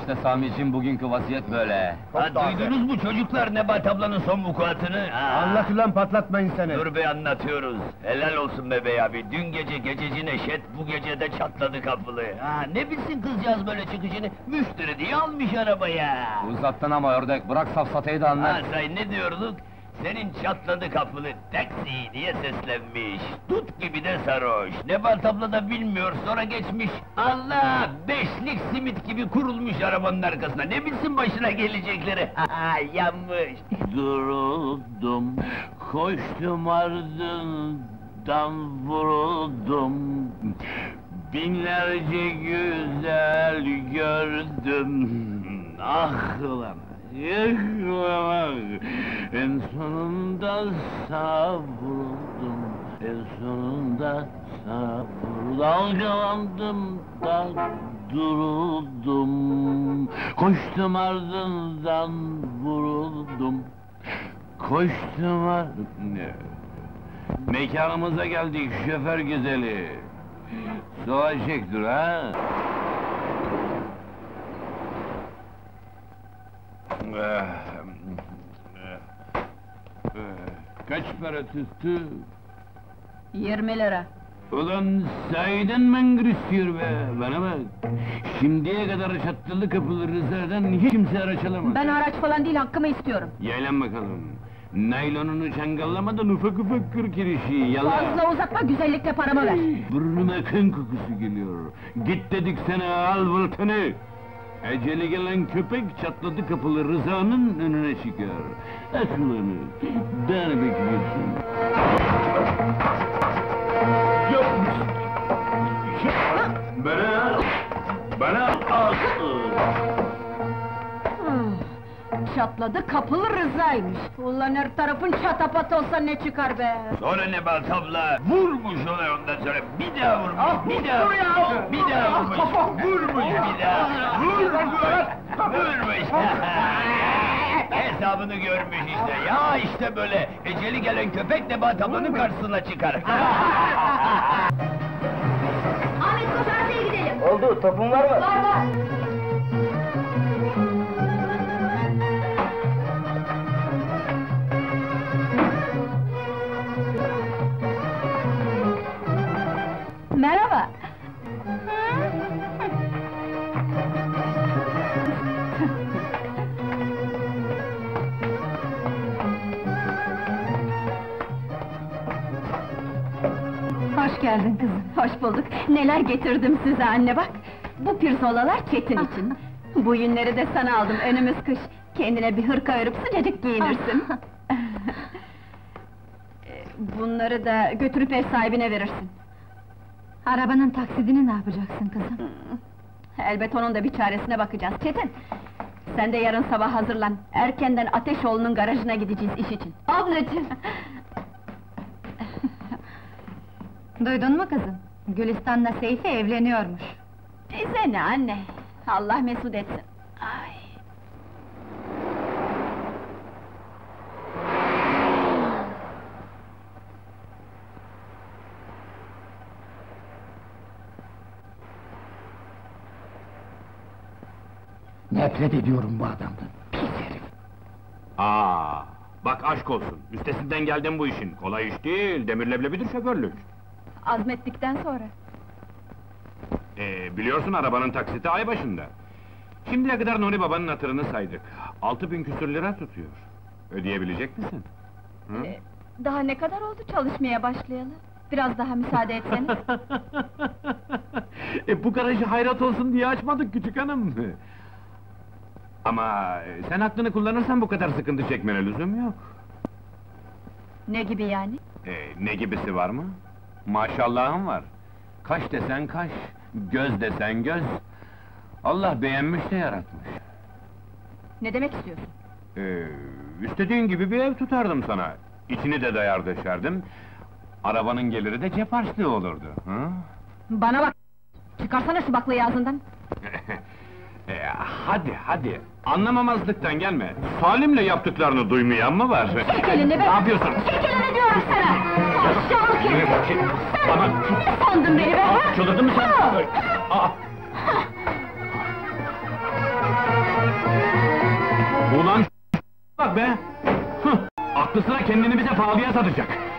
İşte Sami'cim, bugünkü vaziyet böyle. Ha, duydunuz mu çocuklar Nebahat ablanın son vukuatını? Anlat ulan, patlatmayın seni! Dur be, anlatıyoruz. Helal olsun be bey abi. Dün gece gececi Neşet, bu gece de çatladı kapılı. Ne bilsin kızcağız böyle çıkışını? Müşteri diye almış arabaya. Uzattın ama ördek, bırak safsatayı da anlat. Say ne diyorduk? Senin çatladı kapılı taksi diye seslenmiş. Tut gibi de sarhoş. Nebahat abla da bilmiyor, sonra geçmiş. Allah! Beşlik simit gibi kurulmuş arabanın arkasına. Ne bilsin başına gelecekleri? Yanmış! Duruldum, koştum ardından vuruldum. Binlerce güzel gördüm. Ah ulan! En sonunda savruldum, en sonunda savruldum. Dalgalandım da duruldum, koştum ardından vuruldum. Koştum Mekanımıza geldik şoför güzeli. Sola çek dur ha! Kaç para tuttu? 20 lira. Ulan sahiden mangır istiyor be! Bana bak! Şimdiye kadar çattılı kapılı Rıza'dan hiç kimse araç alamadı. Ben araç falan değil, hakkımı istiyorum. Yaylan bakalım! Naylonunu çangallamadan ufak ufak kır kirişi, yala! Fazla uzatma, güzellikle paramı ver. Burnuma kan kokusu geliyor! Git dedik sana, al voltanı! Eceli gelen köpek çatladı kapılı Rıza'nın önüne çıkar. Aklını, daha ne bekliyorsun? Bana al! Çatladı kapılı Rıza'ymış. Ulan her tarafın çatapat olsa ne çıkar be? Sonra Nebahat abla vurmuş ona, ondan sonra bir daha vurmuş, bir daha vurmuş, bir daha vurmuş, vurmuş bir daha, vurmuş. Hesabını görmüş işte, ya işte böyle, eceli gelen köpek Nebahat ablanın karşısına çıkar. Ahmet, koş arsaya gidelim. Oldu, topun var mı? Var. Merhaba. Hoş geldin kızım, hoş bulduk. Neler getirdim size anne bak! Bu pirzolalar Çetin için. Bu yünleri de sana aldım, önümüz kış. Kendine bir hırka örüp sıcacık giyinirsin. Bunları da götürüp ev sahibine verirsin. Arabanın taksidini ne yapacaksın kızım? Elbet onun da bir çaresine bakacağız Çetin. Sen de yarın sabah hazırlan. Erkenden Ateşoğlu'nun garajına gideceğiz iş için. Ablacığım! Duydun mu kızım? Gülistan'la Seyfi evleniyormuş. Bize ne anne? Allah mesut etsin. Ay. Nefret ediyorum bu adamdan, pis herif! Bak aşk olsun, üstesinden geldim bu işin. Kolay iş değil, demir leblebidir şoförlük. Azmettikten sonra. Biliyorsun arabanın taksiti ay başında. Şimdiye kadar Nuri babanın hatırını saydık. 6000 küsür lira tutuyor. Ödeyebilecek misin? Hı? Daha ne kadar oldu çalışmaya başlayalı? Biraz daha müsaade etseniz. Bu garajı hayrat olsun diye açmadık küçük hanım. Ama sen aklını kullanırsan bu kadar sıkıntı çekmene lüzum yok. Ne gibi yani? Ne gibisi var mı? Maşallahın var. Kaş desen kaş, göz desen göz. Allah beğenmiş de yaratmış. Ne demek istiyorsun? İstediğin gibi bir ev tutardım sana. İçini de dayar döşerdim. Arabanın geliri de cep harçlığı olurdu. Hı? Bana bak! Çıkarsana şu baklayı ağzından! Hadi! Anlamamazlıktan gelme! Salim'le yaptıklarını duymayan mı var? Çek elini be! Ne yapıyorsun? Çek elini diyorum sana! Aşağılık herif! Bana... Ne sandın beni be? Çıldırdın mı sen? be! Hıh! Aklı sıra kendini bize pahalıya satacak!